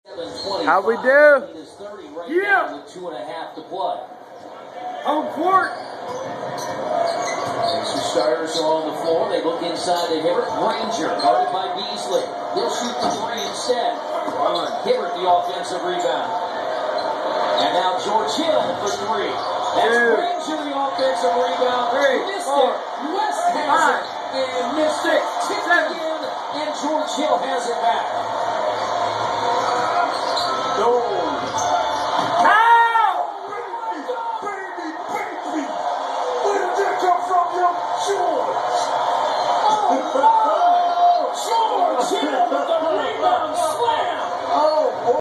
How we do? Yeah. With 2.5 to play. Home court. Two starters are on the floor. They look inside to Hibbert. Granger, guarded by Beasley. He'll shoot the three instead. Hibbert, the offensive rebound. And now George Hill for three. That's Granger, the offensive rebound. Missed it. West has it. And missed it. Tipped in. And George Hill has it back.